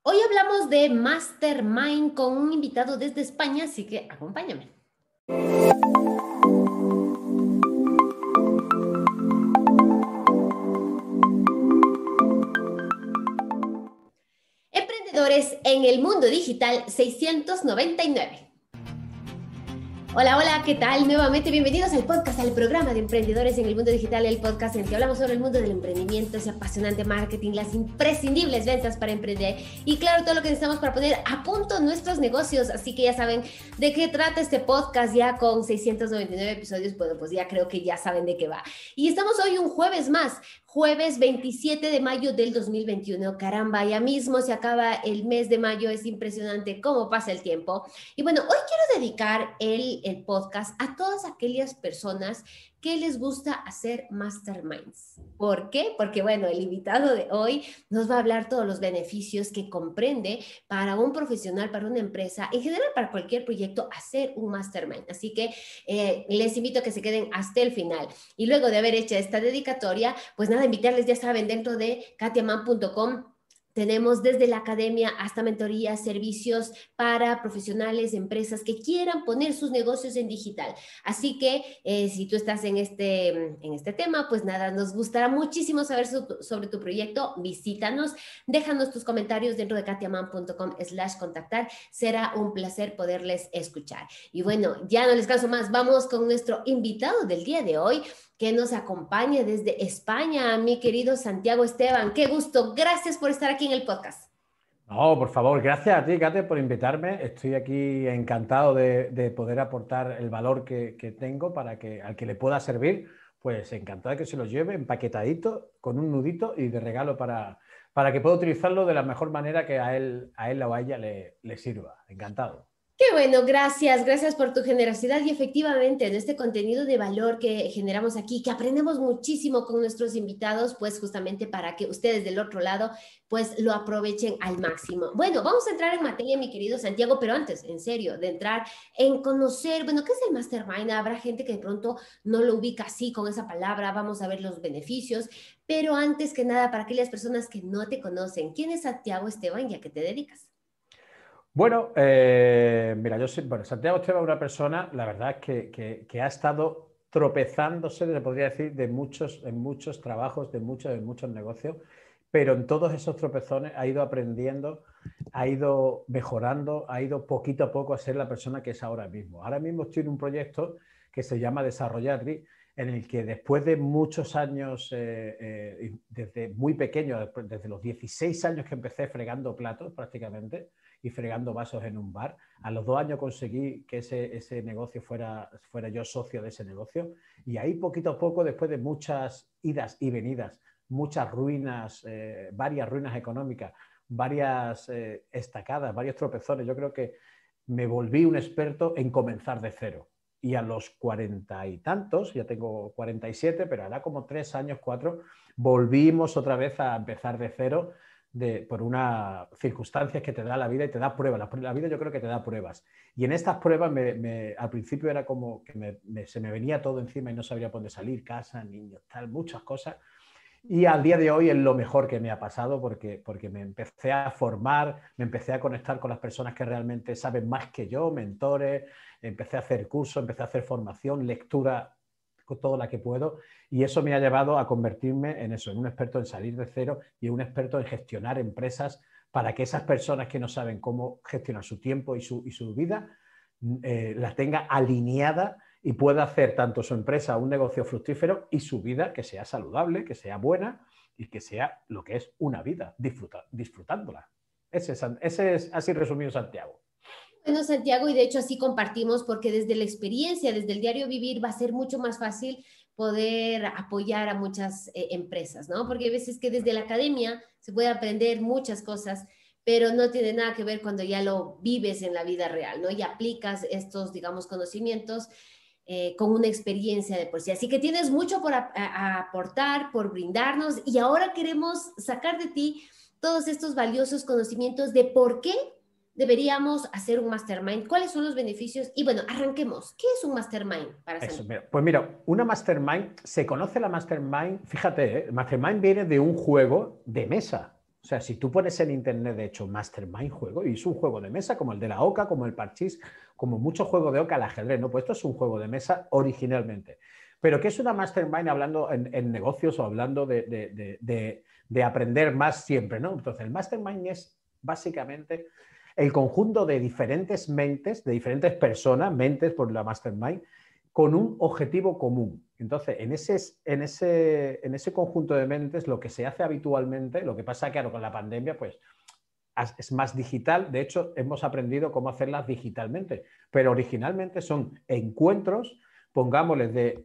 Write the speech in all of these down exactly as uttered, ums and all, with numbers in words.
Hoy hablamos de Mastermind con un invitado desde España, así que acompáñame. Emprendedores en el mundo digital seiscientos noventa y nueve. Hola, hola, ¿qué tal? Nuevamente bienvenidos al podcast, al programa de Emprendedores en el Mundo Digital, el podcast en el que hablamos sobre el mundo del emprendimiento, ese apasionante marketing, las imprescindibles ventas para emprender y claro, todo lo que necesitamos para poner a punto nuestros negocios. Así que ya saben de qué trata este podcast, ya con seiscientos noventa y nueve episodios, bueno, pues ya creo que ya saben de qué va. Y estamos hoy un jueves más, jueves veintisiete de mayo del dos mil veintiuno. Caramba, ya mismo se acaba el mes de mayo, es impresionante cómo pasa el tiempo. Y bueno, hoy quiero dedicar el, el podcast a todas aquellas personas que les gusta hacer masterminds. ¿Por qué? Porque bueno, el invitado de hoy nos va a hablar todos los beneficios que comprende para un profesional, para una empresa, en general para cualquier proyecto, hacer un mastermind. Así que eh, les invito a que se queden hasta el final. Y luego de haber hecho esta dedicatoria, pues nada, invitarles, ya saben, dentro de katiaman punto com tenemos desde la academia hasta mentorías, servicios para profesionales, empresas que quieran poner sus negocios en digital. Así que eh, si tú estás en este, en este tema, pues nada, nos gustará muchísimo saber su, sobre tu proyecto. Visítanos, déjanos tus comentarios dentro de katiaman punto com slash contactar. Será un placer poderles escuchar. Y bueno, ya no les canso más, vamos con nuestro invitado del día de hoy, que nos acompaña desde España, mi querido Santiago Esteban. Qué gusto, gracias por estar aquí en el podcast. No, por favor, gracias a ti, Kate, por invitarme. Estoy aquí encantado de, de poder aportar el valor que, que tengo para que al que le pueda servir, pues encantado de que se lo lleve empaquetadito, con un nudito y de regalo para, para que pueda utilizarlo de la mejor manera que a él, a él o a ella le, le sirva. Encantado. Qué bueno, gracias, gracias por tu generosidad y efectivamente en este contenido de valor que generamos aquí, que aprendemos muchísimo con nuestros invitados, pues justamente para que ustedes del otro lado pues lo aprovechen al máximo. Bueno, vamos a entrar en materia, mi querido Santiago, pero antes, en serio, de entrar en conocer, bueno, ¿qué es el Mastermind? Habrá gente que de pronto no lo ubica así con esa palabra, vamos a ver los beneficios, pero antes que nada, para aquellas personas que no te conocen, ¿quién es Santiago Esteban y a qué te dedicas? Bueno, eh, mira, yo soy, bueno, Santiago Esteban es una persona, la verdad es que, que, que ha estado tropezándose, se podría decir, de muchos, en muchos trabajos, de muchos, en muchos negocios, pero en todos esos tropezones ha ido aprendiendo, ha ido mejorando, ha ido poquito a poco a ser la persona que es ahora mismo. Ahora mismo estoy en un proyecto que se llama Desarrolladri, en el que después de muchos años, eh, eh, desde muy pequeño, desde los dieciséis años que empecé fregando platos prácticamente, y fregando vasos en un bar. A los dos años conseguí que ese, ese negocio fuera, fuera yo socio de ese negocio y ahí poquito a poco, después de muchas idas y venidas, muchas ruinas, eh, varias ruinas económicas, varias eh, estacadas, varios tropezones, yo creo que me volví un experto en comenzar de cero. Y a los cuarenta y tantos, ya tengo cuarenta y siete, pero hará como tres años, cuatro, volvimos otra vez a empezar de cero, De, por unas circunstancias que te da la vida y te da pruebas. La, la vida yo creo que te da pruebas. Y en estas pruebas me, me, al principio era como que me, me, se me venía todo encima y no sabía por dónde salir, casa, niños, tal, muchas cosas. Y al día de hoy es lo mejor que me ha pasado porque, porque me empecé a formar, me empecé a conectar con las personas que realmente saben más que yo, mentores, empecé a hacer cursos, empecé a hacer formación, lectura, toda la que puedo, y eso me ha llevado a convertirme en eso, en un experto en salir de cero y en un experto en gestionar empresas para que esas personas que no saben cómo gestionar su tiempo y su, y su vida eh, la tenga alineada y pueda hacer tanto su empresa un negocio fructífero y su vida que sea saludable, que sea buena y que sea lo que es una vida, disfruta, disfrutándola. Ese es, ese es así resumido Santiago. Bueno, Santiago, y de hecho así compartimos porque desde la experiencia, desde el diario vivir, va a ser mucho más fácil poder apoyar a muchas eh, empresas, ¿no? Porque hay veces que desde la academia se puede aprender muchas cosas, pero no tiene nada que ver cuando ya lo vives en la vida real, ¿no? Y aplicas estos, digamos, conocimientos eh, con una experiencia de por sí. Así que tienes mucho por a, a aportar, por brindarnos, y ahora queremos sacar de ti todos estos valiosos conocimientos de por qué deberíamos hacer un mastermind. ¿Cuáles son los beneficios? Y bueno, arranquemos. ¿Qué es un mastermind para Eso, Santiago? mira, pues mira, una mastermind, se conoce la mastermind, fíjate, ¿eh? Mastermind viene de un juego de mesa, O sea, si tú pones en internet, de hecho, Mastermind juego, y es un juego de mesa como el de la Oca, como el Parchís, como muchos juegos de Oca, el ajedrez, ¿no? Pues esto es un juego de mesa originalmente. Pero ¿qué es una Mastermind hablando en, en negocios o hablando de, de, de, de, de aprender más siempre, ¿no? Entonces, el Mastermind es básicamente el conjunto de diferentes mentes, de diferentes personas, mentes por la Mastermind, con un objetivo común. Entonces, en ese, en, ese, en ese conjunto de mentes, lo que se hace habitualmente, lo que pasa, claro, con la pandemia, pues es más digital. De hecho, hemos aprendido cómo hacerlas digitalmente, pero originalmente son encuentros, pongámosles de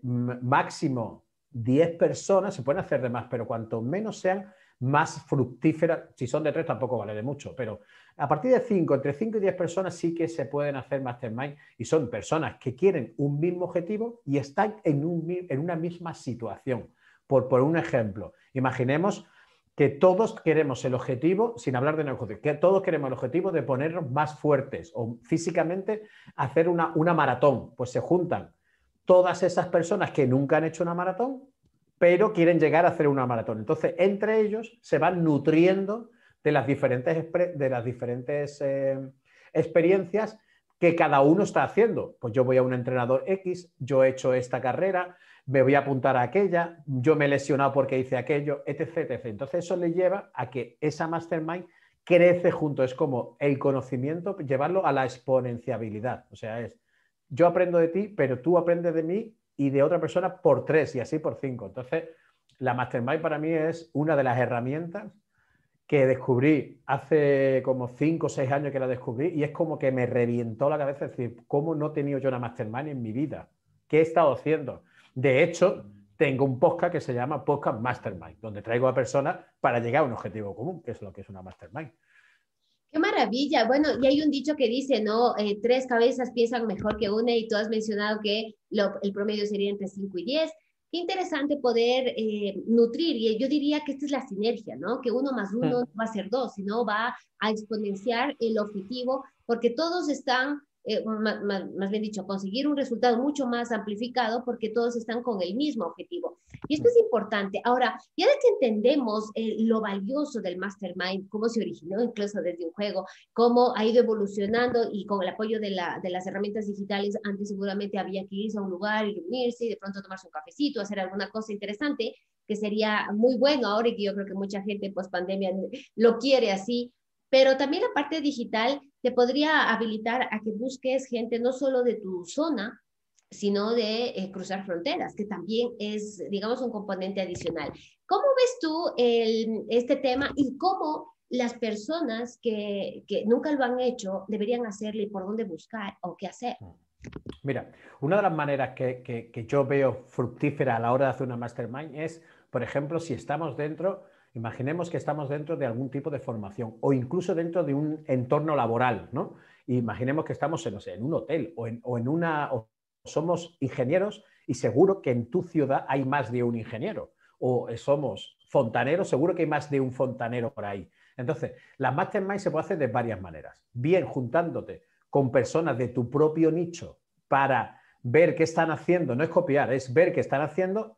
máximo diez personas, se pueden hacer de más, pero cuanto menos sean, más fructíferas. Si son de tres tampoco vale de mucho, pero a partir de cinco, entre cinco y diez personas sí que se pueden hacer mastermind, y son personas que quieren un mismo objetivo y están en, un, en una misma situación. Por, por un ejemplo, imaginemos que todos queremos el objetivo, sin hablar de negocio, que todos queremos el objetivo de ponernos más fuertes o físicamente hacer una, una maratón. Pues se juntan todas esas personas que nunca han hecho una maratón, pero quieren llegar a hacer una maratón. Entonces, entre ellos se van nutriendo de las diferentes, de las diferentes eh, experiencias que cada uno está haciendo. Pues yo voy a un entrenador X, yo he hecho esta carrera, me voy a apuntar a aquella, yo me he lesionado porque hice aquello, etc, etcétera. Entonces eso le lleva a que esa mastermind crece junto. Es como el conocimiento, llevarlo a la exponenciabilidad. O sea, es yo aprendo de ti, pero tú aprendes de mí y de otra persona por tres y así por cinco. Entonces, la mastermind para mí es una de las herramientas que descubrí hace como cinco o seis años que la descubrí, y es como que me revientó la cabeza. Es decir, ¿cómo no he tenido yo una mastermind en mi vida? ¿Qué he estado haciendo? De hecho, tengo un podcast que se llama Podcast Mastermind, donde traigo a personas para llegar a un objetivo común, que es lo que es una mastermind. ¡Qué maravilla! Bueno, y hay un dicho que dice, ¿no? Eh, tres cabezas piensan mejor que una, y tú has mencionado que lo, el promedio sería entre cinco y diez. Qué interesante poder eh, nutrir, y yo diría que esta es la sinergia, ¿no? Que uno más uno no va a ser dos, sino va a exponenciar el objetivo, porque todos están, eh, más, más bien dicho, conseguir un resultado mucho más amplificado, porque todos están con el mismo objetivo. Y esto es importante. Ahora, ya de que entendemos eh, lo valioso del Mastermind, cómo se originó incluso desde un juego, cómo ha ido evolucionando, y con el apoyo de, la, de las herramientas digitales, antes seguramente había que irse a un lugar y reunirse y de pronto tomarse un cafecito, hacer alguna cosa interesante, que sería muy bueno ahora, y que yo creo que mucha gente post pandemia lo quiere así. Pero también la parte digital te podría habilitar a que busques gente no solo de tu zona, sino de eh, cruzar fronteras, que también es, digamos, un componente adicional. ¿Cómo ves tú el, este tema, y cómo las personas que, que nunca lo han hecho deberían hacerlo, y por dónde buscar o qué hacer? Mira, una de las maneras que, que, que yo veo fructífera a la hora de hacer una mastermind es, por ejemplo, si estamos dentro, imaginemos que estamos dentro de algún tipo de formación o incluso dentro de un entorno laboral, ¿no? Imaginemos que estamos en, no sé, en un hotel o en, o en una... O somos ingenieros y seguro que en tu ciudad hay más de un ingeniero. O somos fontaneros, seguro que hay más de un fontanero por ahí. Entonces, las mastermind se puede hacer de varias maneras. Bien juntándote con personas de tu propio nicho para ver qué están haciendo, no es copiar, es ver qué están haciendo,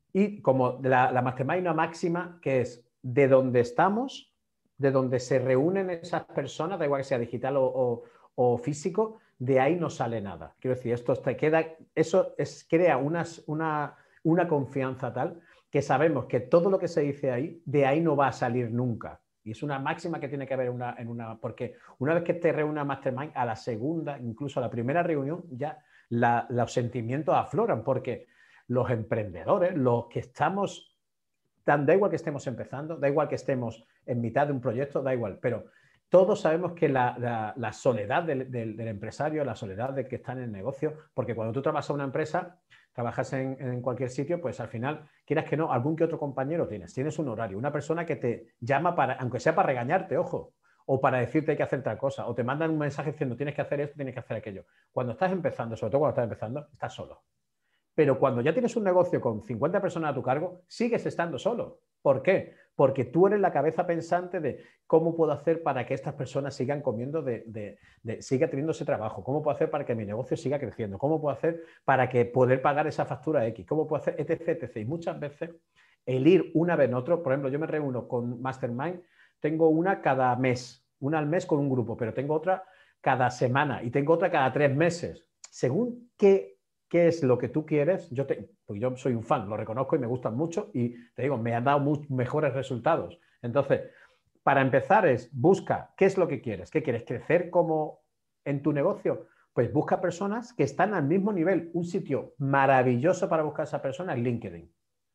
y como la, la mastermind una máxima que es de donde estamos, de donde se reúnen esas personas, da igual que sea digital o, o, o físico, de ahí no sale nada. Quiero decir, esto te queda, eso es, crea unas, una, una confianza tal que sabemos que todo lo que se dice ahí, de ahí no va a salir nunca. Y es una máxima que tiene que haber una, en una... Porque una vez que te reúna Mastermind, a la segunda, incluso a la primera reunión, ya la, los sentimientos afloran, porque los emprendedores, los que estamos... Dan, da igual que estemos empezando, da igual que estemos en mitad de un proyecto, da igual, pero todos sabemos que la, la, la soledad del, del, del empresario, la soledad del que está en el negocio, porque cuando tú trabajas en una empresa, trabajas en, en cualquier sitio, pues al final, quieras que no, algún que otro compañero tienes, tienes un horario, una persona que te llama para, aunque sea para regañarte, ojo, o para decirte hay que hacer tal cosa, o te mandan un mensaje diciendo tienes que hacer esto, tienes que hacer aquello. Cuando estás empezando, sobre todo cuando estás empezando, estás solo. Pero cuando ya tienes un negocio con cincuenta personas a tu cargo, sigues estando solo. ¿Por qué? Porque tú eres la cabeza pensante de cómo puedo hacer para que estas personas sigan comiendo, de, de, de, siga teniendo ese trabajo, cómo puedo hacer para que mi negocio siga creciendo, cómo puedo hacer para que poder pagar esa factura X, cómo puedo hacer, etc, etcétera. Y muchas veces el ir una vez en otro, por ejemplo, yo me reúno con Mastermind tengo una cada mes, una al mes con un grupo, pero tengo otra cada semana y tengo otra cada tres meses. Según qué, qué es lo que tú quieres, yo, te, pues yo soy un fan, lo reconozco y me gustan mucho y te digo, me han dado muchos mejores resultados. Entonces, para empezar es, busca qué es lo que quieres. ¿Qué quieres? ¿Crecer como en tu negocio? Pues busca personas que están al mismo nivel. Un sitio maravilloso para buscar a esa persona es LinkedIn.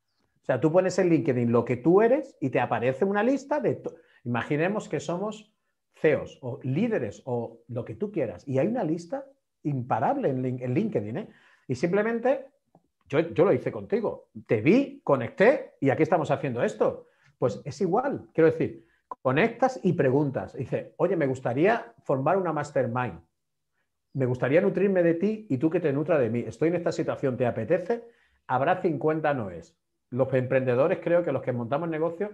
O sea, tú pones en LinkedIn lo que tú eres y te aparece una lista de... Imaginemos que somos C E Os o líderes o lo que tú quieras. Y hay una lista imparable en, en LinkedIn, ¿eh? Y simplemente, yo, yo lo hice contigo. Te vi, conecté y aquí estamos haciendo esto. Pues es igual. Quiero decir, conectas y preguntas. Dice, oye, me gustaría formar una mastermind. Me gustaría nutrirme de ti y tú que te nutra de mí. Estoy en esta situación, ¿te apetece? Habrá cincuenta noes. Los emprendedores, creo que los que montamos negocios,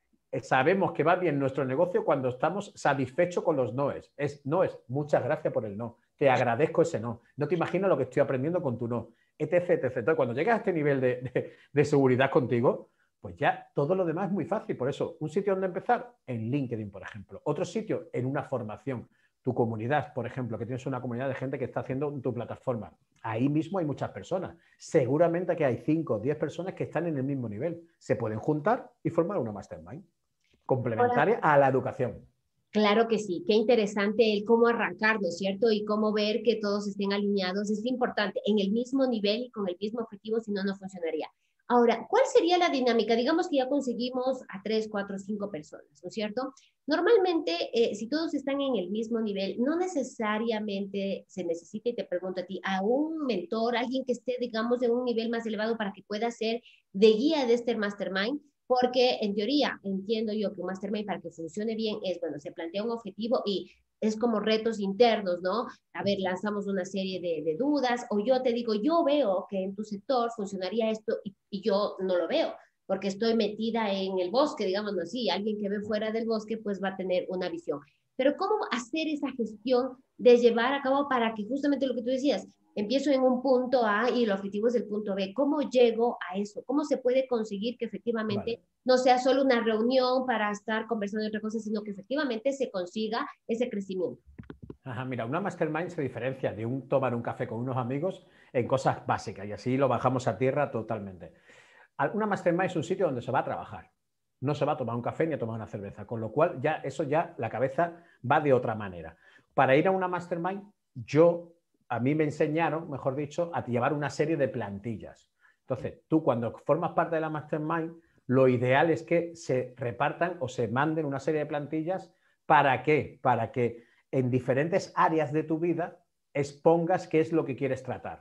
sabemos que va bien nuestro negocio cuando estamos satisfechos con los noes. Es noes, muchas gracias por el no. Te agradezco ese no. No te imaginas lo que estoy aprendiendo con tu no. Etc, etcétera. Entonces, cuando llegas a este nivel de, de, de seguridad contigo, pues ya todo lo demás es muy fácil. Por eso, un sitio donde empezar, en LinkedIn, por ejemplo. Otro sitio, en una formación. Tu comunidad, por ejemplo, que tienes una comunidad de gente que está haciendo tu plataforma. Ahí mismo hay muchas personas. Seguramente que hay cinco o diez personas que están en el mismo nivel. Se pueden juntar y formar una mastermind complementaria Ahora, a la educación. claro que sí, qué interesante el cómo arrancar, ¿no es cierto? Y cómo ver que todos estén alineados. Es importante, en el mismo nivel y con el mismo objetivo, si no, no funcionaría. Ahora, ¿cuál sería la dinámica? Digamos que ya conseguimos a tres, cuatro, cinco personas, ¿no es cierto? Normalmente, eh, si todos están en el mismo nivel, no necesariamente se necesita, y te pregunto a ti, a un mentor, alguien que esté, digamos, en un nivel más elevado para que pueda ser de guía de este mastermind, porque en teoría entiendo yo que un mastermind para que funcione bien es, bueno, se plantea un objetivo y es como retos internos, ¿no? A ver, lanzamos una serie de, de dudas o yo te digo, yo veo que en tu sector funcionaría esto y, y yo no lo veo porque estoy metida en el bosque, digámoslo así, alguien que ve fuera del bosque pues va a tener una visión. Pero ¿cómo hacer esa gestión de llevar a cabo para que justamente lo que tú decías, empiezo en un punto A y el objetivo es el punto B? ¿Cómo llego a eso? ¿Cómo se puede conseguir que efectivamente Vale. no sea solo una reunión para estar conversando de otra cosa, sino que efectivamente se consiga ese crecimiento? Ajá, mira, una mastermind se diferencia de un tomar un café con unos amigos en cosas básicas y así lo bajamos a tierra totalmente. Una mastermind es un sitio donde se va a trabajar. No se va a tomar un café ni a tomar una cerveza, con lo cual ya eso ya la cabeza va de otra manera. Para ir a una mastermind, yo, a mí me enseñaron, mejor dicho, a llevar una serie de plantillas. Entonces, tú cuando formas parte de la mastermind, lo ideal es que se repartan o se manden una serie de plantillas. ¿Para qué? Para que en diferentes áreas de tu vida expongas qué es lo que quieres tratar.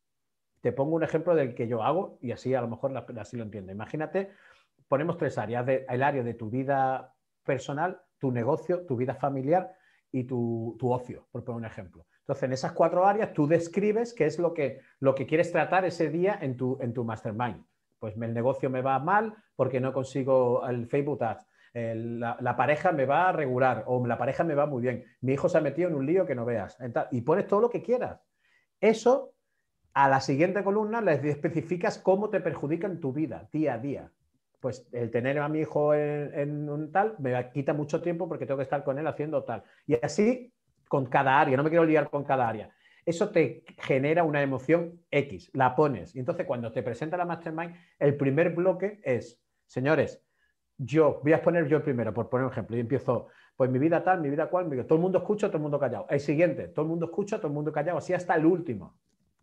Te pongo un ejemplo del que yo hago y así a lo mejor así lo entiendo. Imagínate, ponemos tres áreas, de, el área de tu vida personal, tu negocio, tu vida familiar y tu, tu ocio, por poner un ejemplo. Entonces, en esas cuatro áreas tú describes qué es lo que, lo que quieres tratar ese día en tu, en tu mastermind. Pues el negocio me va mal porque no consigo el Facebook Ads. El, la, la pareja me va a regular o la pareja me va muy bien. Mi hijo se ha metido en un lío que no veas. Y pones todo lo que quieras. Eso, a la siguiente columna les especificas cómo te perjudica en tu vida, día a día. Pues el tener a mi hijo en, en un tal me quita mucho tiempo porque tengo que estar con él haciendo tal. Y así con cada área, no me quiero liar con cada área. Eso te genera una emoción X, la pones. Y entonces cuando te presenta la mastermind, el primer bloque es, señores, yo, voy a poner yo el primero, por poner un ejemplo, y empiezo, pues mi vida tal, mi vida cual, mi vida, todo el mundo escucha, todo el mundo callado. El siguiente, todo el mundo escucha, todo el mundo callado, así hasta el último.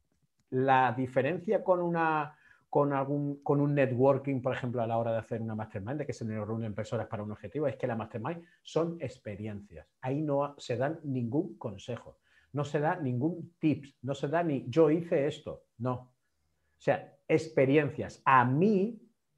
La diferencia con, una, con, algún, con un networking, por ejemplo, a la hora de hacer una mastermind, de que se reúnen personas para un objetivo, es que la mastermind son experiencias. Ahí no se dan ningún consejo, no se da ningún tips, no se da ni yo hice esto, no. O sea, experiencias. A mí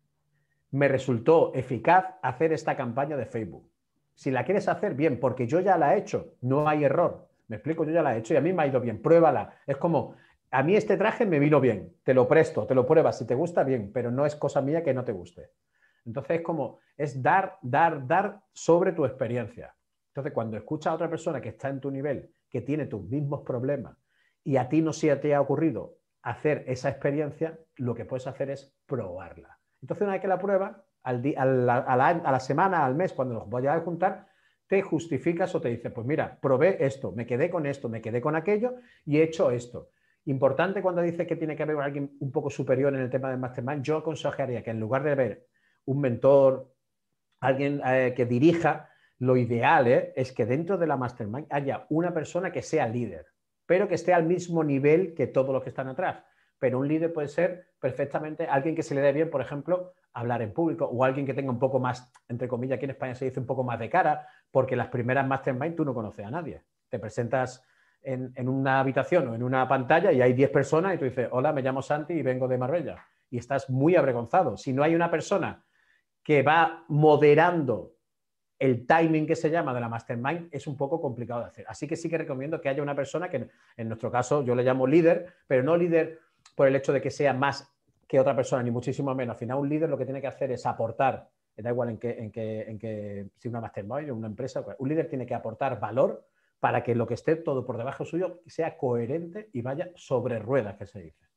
me resultó eficaz hacer esta campaña de Facebook. Si la quieres hacer, bien, porque yo ya la he hecho, no hay error. Me explico, yo ya la he hecho y a mí me ha ido bien, pruébala. Es como, a mí este traje me vino bien, te lo presto, te lo pruebas, si te gusta, bien, pero no es cosa mía que no te guste. Entonces es como, es dar, dar, dar sobre tu experiencia. Entonces cuando escuchas a otra persona que está en tu nivel, que tiene tus mismos problemas y a ti no se te ha ocurrido hacer esa experiencia, lo que puedes hacer es probarla. Entonces una vez que la pruebas, al di, a, la, a, la, a la semana, al mes, cuando los vayas a juntar, te justificas o te dices, pues mira, probé esto, me quedé con esto, me quedé con aquello y he hecho esto. Importante cuando dices que tiene que haber alguien un poco superior en el tema del mastermind, yo aconsejaría que en lugar de ver un mentor, alguien eh, que dirija, lo ideal eh, es que dentro de la mastermind haya una persona que sea líder, pero que esté al mismo nivel que todos los que están atrás. Pero un líder puede ser perfectamente alguien que se le dé bien, por ejemplo, hablar en público, o alguien que tenga un poco más, entre comillas, aquí en España se dice un poco más de cara, porque las primeras mastermind tú no conoces a nadie. Te presentas en, en una habitación o en una pantalla y hay diez personas y tú dices, hola, me llamo Santi y vengo de Marbella. Y estás muy avergonzado. Si no hay una persona que va moderando el timing que se llama de la mastermind, es un poco complicado de hacer. Así que sí que recomiendo que haya una persona que, en nuestro caso, yo le llamo líder, pero no líder por el hecho de que sea más que otra persona, ni muchísimo menos. Al final, un líder lo que tiene que hacer es aportar, da igual en qué, en qué, en qué si una mastermind o una empresa, un líder tiene que aportar valor para que lo que esté todo por debajo suyo sea coherente y vaya sobre ruedas, que se dice.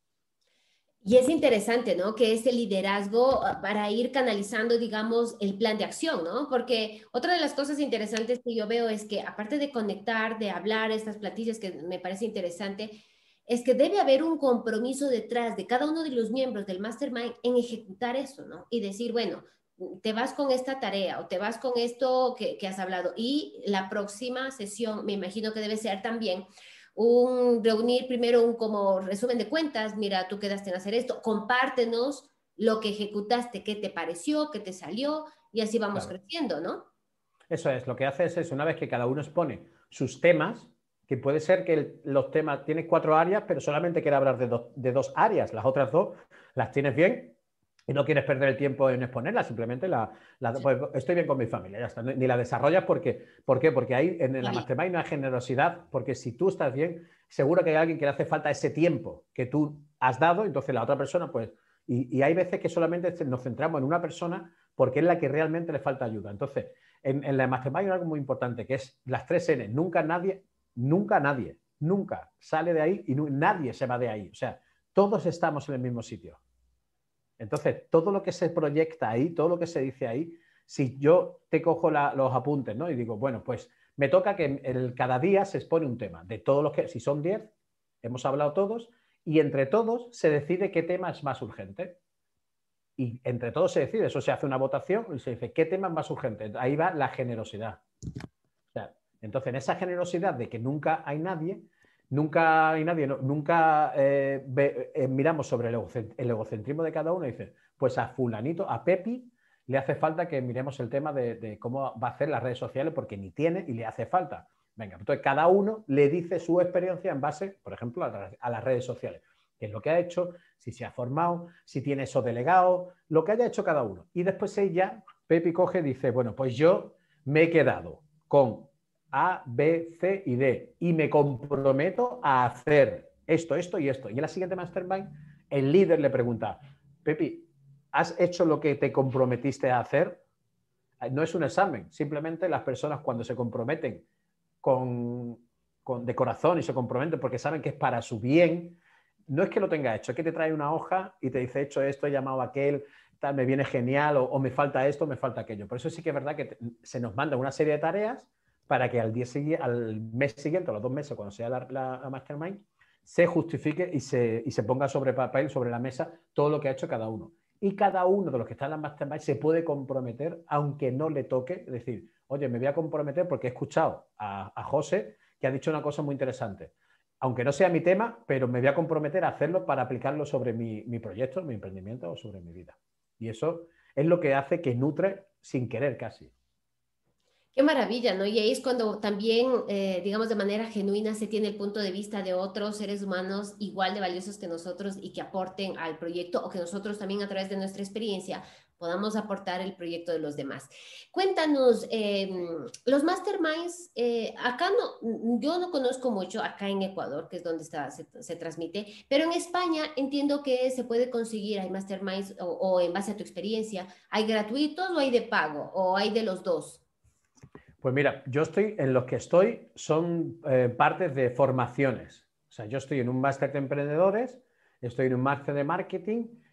Y es interesante, ¿no? Que ese liderazgo para ir canalizando, digamos, el plan de acción, ¿no? Porque otra de las cosas interesantes que yo veo es que, aparte de conectar, de hablar estas platillas que me parece interesante, es que debe haber un compromiso detrás de cada uno de los miembros del mastermind en ejecutar eso, ¿no? Y decir, bueno, te vas con esta tarea o te vas con esto que, que has hablado. Y la próxima sesión, me imagino que debe ser también un reunir primero un como resumen de cuentas, mira, tú quedaste en hacer esto, compártenos lo que ejecutaste, qué te pareció, qué te salió, y así vamos Claro. creciendo, ¿no? Eso es, lo que hace es eso, una vez que cada uno expone sus temas, que puede ser que el, los temas, tienes cuatro áreas, pero solamente quieres hablar de, do, de dos áreas, las otras dos las tienes bien y no quieres perder el tiempo en exponerlas, simplemente la, la pues estoy bien con mi familia, ya está, ni la desarrollas porque, ¿por qué? Porque ahí en la mastermind no hay generosidad, porque si tú estás bien, seguro que hay alguien que le hace falta ese tiempo que tú has dado, entonces la otra persona, pues, y, y hay veces que solamente nos centramos en una persona porque es la que realmente le falta ayuda. Entonces, en, en la mastermind hay algo muy importante, que es las tres N, nunca nadie, nunca nadie, nunca sale de ahí y no, nadie se va de ahí, o sea, todos estamos en el mismo sitio. Entonces, todo lo que se proyecta ahí, todo lo que se dice ahí, si yo te cojo la, los apuntes, ¿no? Y digo, bueno, pues me toca que el, cada día se expone un tema. De todos los que, si son diez, hemos hablado todos, y entre todos se decide qué tema es más urgente. Y entre todos se decide, eso se hace una votación y se dice, ¿qué tema es más urgente? Ahí va la generosidad. O sea, entonces, en esa generosidad de que nunca hay nadie, nunca hay nadie, no, nunca eh, ve, eh, miramos sobre el, egocent el egocentrismo de cada uno y dice, pues a fulanito, a Pepi, le hace falta que miremos el tema de, de cómo va a hacer las redes sociales porque ni tiene y le hace falta. Venga, entonces cada uno le dice su experiencia en base, por ejemplo, a, a las redes sociales. Qué es lo que ha hecho, si se ha formado, si tiene eso delegado, lo que haya hecho cada uno. Y después ella, Pepi, coge y dice, bueno, pues yo me he quedado con A, B, C y D y me comprometo a hacer esto, esto y esto. Y en la siguiente mastermind, el líder le pregunta, Pepi, ¿has hecho lo que te comprometiste a hacer? No es un examen, simplemente las personas cuando se comprometen con, con, de corazón y se comprometen porque saben que es para su bien, no es que lo tenga hecho, es que te trae una hoja y te dice, he hecho esto, he llamado a aquel, tal, me viene genial, o, o me falta esto, me falta aquello. Por eso sí que es verdad que te, se nos manda una serie de tareas para que al, día siguiente, al mes siguiente, o los dos meses, cuando sea la, la, la mastermind, se justifique y se, y se ponga sobre papel, sobre la mesa, todo lo que ha hecho cada uno. Y cada uno de los que están en la mastermind se puede comprometer, aunque no le toque, es decir, oye, me voy a comprometer porque he escuchado a, a José que ha dicho una cosa muy interesante. Aunque no sea mi tema, pero me voy a comprometer a hacerlo para aplicarlo sobre mi, mi proyecto, mi emprendimiento o sobre mi vida. Y eso es lo que hace que nutre sin querer casi. Qué maravilla, ¿no? Y ahí es cuando también, eh, digamos, de manera genuina se tiene el punto de vista de otros seres humanos igual de valiosos que nosotros y que aporten al proyecto o que nosotros también a través de nuestra experiencia podamos aportar el proyecto de los demás. Cuéntanos, eh, los masterminds, eh, acá no, yo no conozco mucho, acá en Ecuador, que es donde está, se, se transmite, pero en España entiendo que se puede conseguir, hay masterminds o, o en base a tu experiencia, ¿hay gratuitos o hay de pago o hay de los dos? Pues mira, yo estoy, en los que estoy son eh, partes de formaciones. O sea, yo estoy en un máster de emprendedores, estoy en un máster de marketing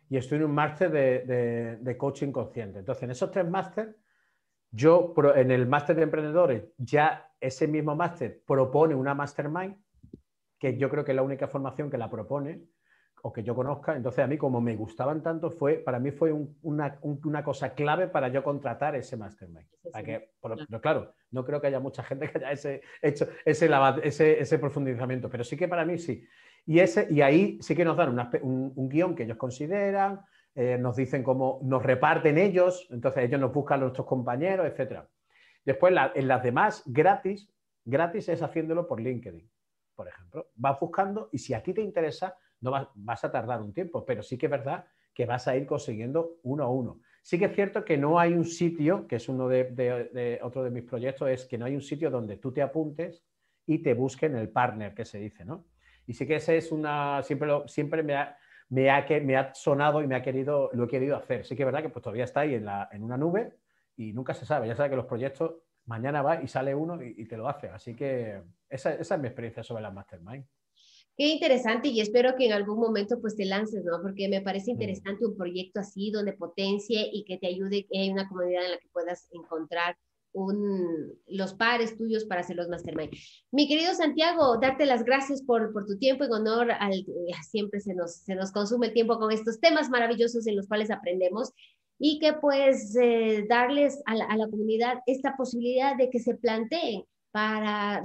y estoy en un máster de, de, de coaching consciente. Entonces, en esos tres másteres, yo en el máster de emprendedores, ya ese mismo máster propone una mastermind, que yo creo que es la única formación que la propone, o que yo conozca. Entonces, a mí, como me gustaban tanto, fue, para mí fue un, una, un, una cosa clave para yo contratar ese mastermind. Sí, sí. Para que, por, pero claro, no creo que haya mucha gente que haya ese, hecho ese, ese, ese profundizamiento, pero sí que para mí sí. Y, ese, y ahí sí que nos dan una, un, un guión que ellos consideran, eh, nos dicen cómo nos reparten ellos, entonces ellos nos buscan a nuestros compañeros, etcétera. Después, la, en las demás, gratis, gratis es haciéndolo por LinkedIn, por ejemplo. Vas buscando y si a ti te interesa, no vas, vas a tardar un tiempo, pero sí que es verdad que vas a ir consiguiendo uno a uno. Sí que es cierto que no hay un sitio, que es uno de, de, de otro de mis proyectos, es que no hay un sitio donde tú te apuntes y te busquen el partner, que se dice, ¿no? Y sí que ese es una, siempre, lo, siempre me, ha, me, ha, me ha sonado y me ha querido, lo he querido hacer. Sí que es verdad que pues, todavía está ahí en, la, en una nube y nunca se sabe. Ya sabes que los proyectos, mañana va y sale uno y, y te lo hace. Así que esa, esa es mi experiencia sobre las Mastermind. Qué interesante y espero que en algún momento pues te lances, ¿no? Porque me parece interesante un proyecto así donde potencie y que te ayude, que hay una comunidad en la que puedas encontrar un, los pares tuyos para hacer los mastermind. Mi querido Santiago, darte las gracias por, por tu tiempo en honor al, siempre se nos, se nos consume el tiempo con estos temas maravillosos en los cuales aprendemos y que pues eh, darles a la, a la comunidad esta posibilidad de que se planteen para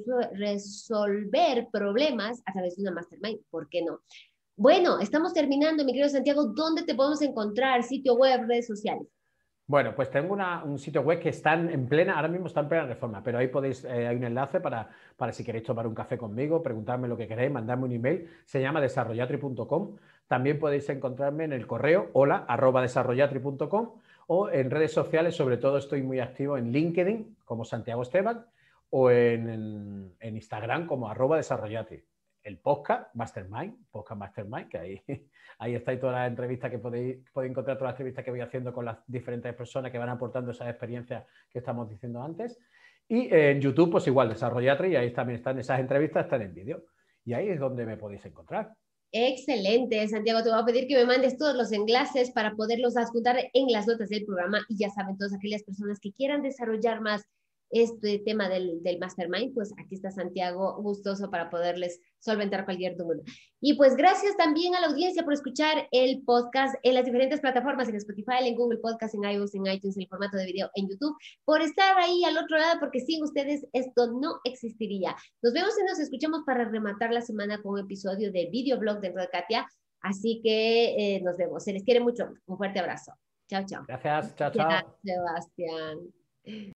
resolver problemas a través de una mastermind, ¿por qué no? Bueno, estamos terminando, mi querido Santiago, ¿dónde te podemos encontrar? Sitio web, redes sociales. Bueno, pues tengo una, un sitio web que está en plena, ahora mismo está en plena reforma, pero ahí podéis, eh, hay un enlace para, para si queréis tomar un café conmigo, preguntarme lo que queréis, mandarme un email, se llama desarrollatri punto com. También podéis encontrarme en el correo hola arroba desarrollatri punto com o en redes sociales, sobre todo estoy muy activo en LinkedIn como Santiago Esteban, o en, en, en Instagram como arroba desarrollate. El podcast Mastermind, podcast Mastermind, que ahí, ahí está todas las entrevistas que podéis, podéis encontrar, todas las entrevistas que voy haciendo con las diferentes personas que van aportando esas experiencias que estamos diciendo antes. Y en YouTube, pues igual, Desarrollatre, y ahí también están esas entrevistas, están en vídeo. Y ahí es donde me podéis encontrar. Excelente, Santiago, te voy a pedir que me mandes todos los enlaces para poderlos adjuntar en las notas del programa y ya saben todas aquellas personas que quieran desarrollar más este tema del, del Mastermind, pues aquí está Santiago gustoso para poderles solventar cualquier duda. Y pues gracias también a la audiencia por escuchar el podcast en las diferentes plataformas, en Spotify, en Google Podcast, en iVoox, en iTunes, en el formato de video en YouTube, por estar ahí al otro lado, porque sin ustedes esto no existiría. Nos vemos y nos escuchamos para rematar la semana con un episodio de videoblog dentro de Katia, así que eh, nos vemos. Se les quiere mucho. Un fuerte abrazo. Chao, chao. Gracias. Chao, chao. Gracias, Sebastián.